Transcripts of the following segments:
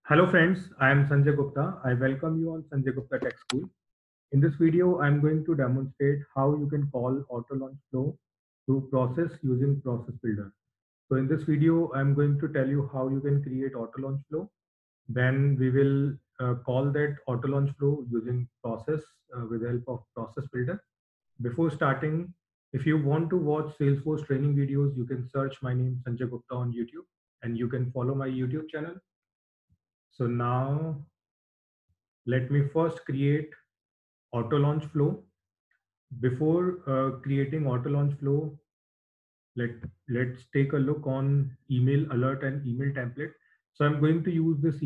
Hello friends, I am Sanjay Gupta. I welcome you on Sanjay Gupta Tech School. In this video, I am going to demonstrate how you can call auto launch flow to process using Process Builder. So in this video, I am going to tell you how you can create auto launch flow. Then we will call that auto launch flow using process with the help of Process Builder. Before starting, if you want to watch Salesforce training videos, you can search my name Sanjay Gupta on YouTube and you can follow my YouTube channel. So now let me first create auto launch flow. Before creating auto launch flow, let's take a look on email alert and email template. So I'm going to use this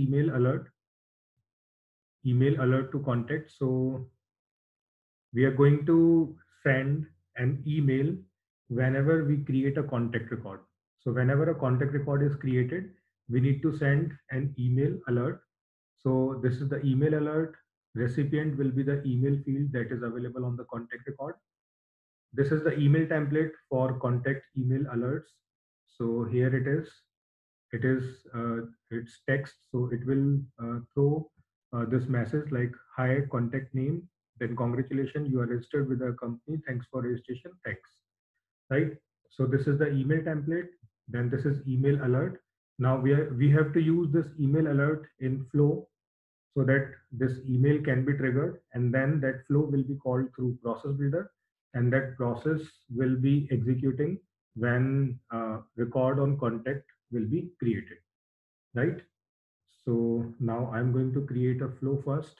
email alert to contact. So we are going to send an email whenever we create a contact record. So whenever a contact record is created, we need to send an email alert. So this is the email alert. Recipient will be the email field that is available on the contact record. This is the email template for contact email alerts. So here it is. It is it's text. So it will throw this message like, "Hi, contact name. Then congratulations, you are registered with the company. Thanks for registration. Thanks." Right. So this is the email template. Then this is email alert. Now we have to use this email alert in Flow so that this email can be triggered, and then that flow will be called through process builder, and that process will be executing when record on contact will be created, right? So now I'm going to create a flow first.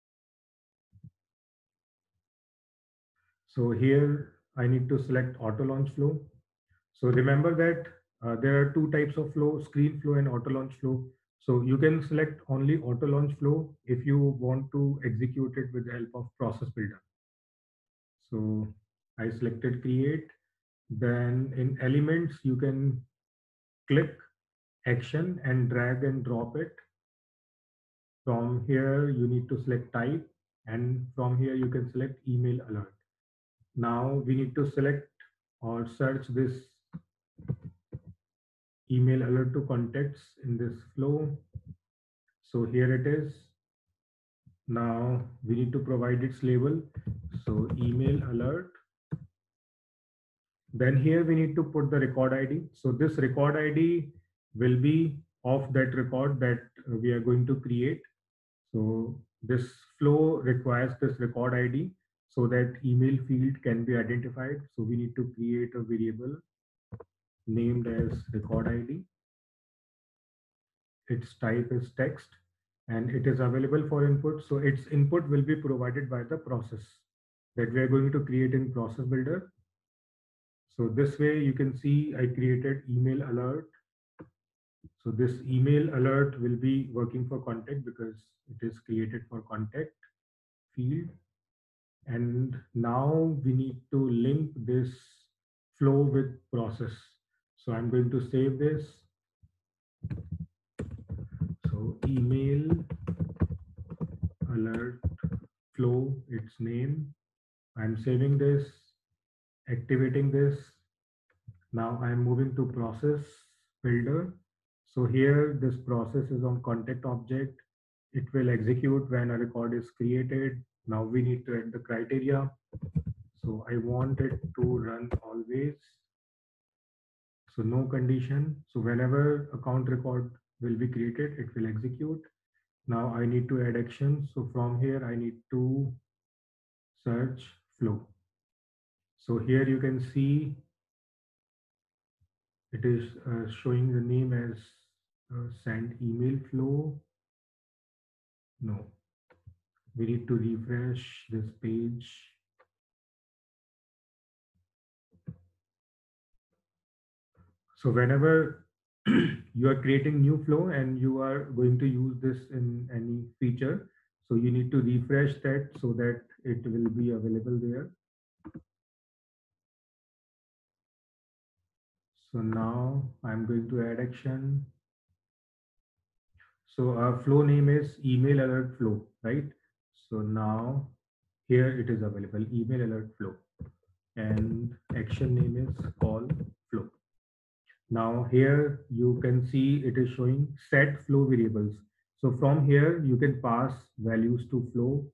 So here I need to select auto launch flow. So remember that there are two types of flow: screen flow and auto launch flow. So you can select only auto launch flow if you want to execute it with the help of process builder. So I selected create. Then in elements, you can click action and drag and drop it. From here, you need to select type, and from here, you can select email alert. Now we need to select or search this email alert to contacts in this flow. So here it is. Now we need to provide its label. So email alert. Then here we need to put the record ID. So this record ID will be of that record that we are going to create. So this flow requires this record ID so that email field can be identified. So we need to create a variable named as record ID. Its type is text and it is available for input. So its input will be provided by the process that we are going to create in process builder. So this way you can see I created email alert. So this email alert will be working for contact because it is created for contact field. And now we need to link this flow with process. So I'm going to save this. So email alert flow, its name. I'm saving this, activating this. Now I'm moving to process builder. So here this process is on contact object. It will execute when a record is created. Now we need to add the criteria. So I want it to run always. So no condition. So whenever account record will be created, it will execute. Now I need to add action. So from here, I need to search flow. So here you can see it is showing the name as send email flow. No, we need to refresh this page. So whenever you are creating new flow and you are going to use this in any feature, so you need to refresh that so that it will be available there. So now I'm going to add action. So our flow name is email alert flow, right? So now here it is available, email alert flow, and action name is call flow. Now here you can see it is showing set flow variables. So from here, you can pass values to flow.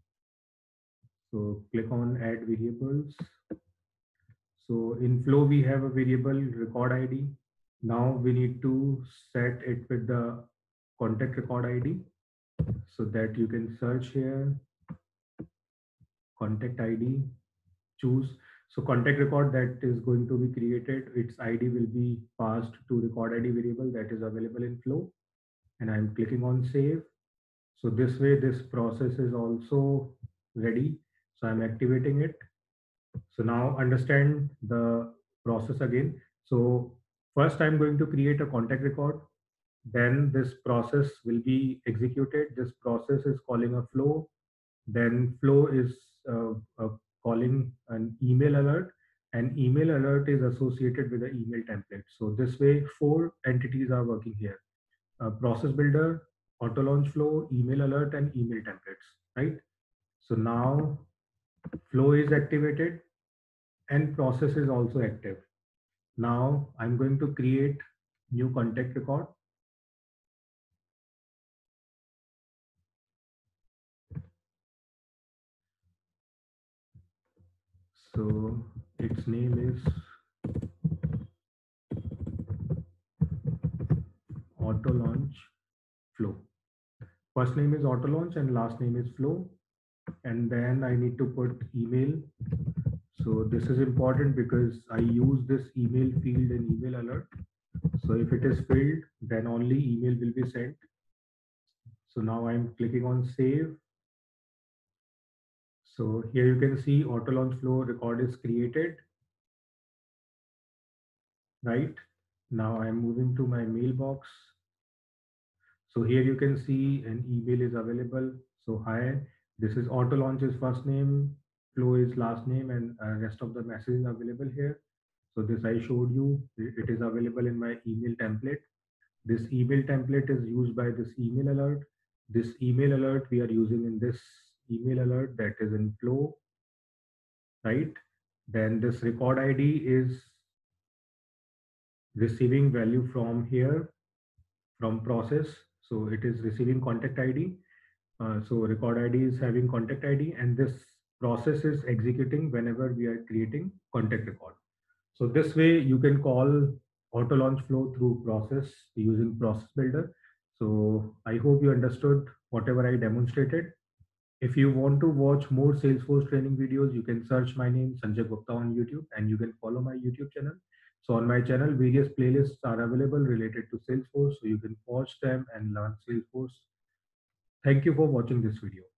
So click on add variables. So in flow, we have a variable record ID. Now we need to set it with the contact record ID so that you can search here, contact ID, choose. So contact record that is going to be created, its ID will be passed to record ID variable that is available in flow. And I'm clicking on save. So this way, this process is also ready. So I'm activating it. So now understand the process again. So first I'm going to create a contact record. Then this process will be executed. This process is calling a flow. Then flow is calling an email alert. And email alert is associated with the email template. So this way, 4 entities are working here. Process builder, auto launch flow, email alert, and email templates, right? So now flow is activated and process is also active. Now I'm going to create new contact record. So its name is auto launch flow. First name is auto launch and last name is flow. And then I need to put email. So this is important because I use this email field in email alert. So if it is filled, then only email will be sent. So now I'm clicking on save. So here you can see auto launch flow record is created, right? Now I'm moving to my mailbox. So here you can see an email is available. So hi, this is auto launch's first name, flow is last name, and rest of the message is available here. So this I showed you, it is available in my email template. This email template is used by this email alert. This email alert we are using in this email alert that is in flow, right? Then this record ID is receiving value from here, from process. So it is receiving contact ID. So record ID is having contact ID, and this process is executing whenever we are creating contact record. So this way you can call auto launch flow through process using process builder. So I hope you understood whatever I demonstrated. If you want to watch more Salesforce training videos, you can search my name Sanjay Gupta on YouTube and you can follow my YouTube channel. So on my channel, various playlists are available related to Salesforce. So you can watch them and learn Salesforce. Thank you for watching this video.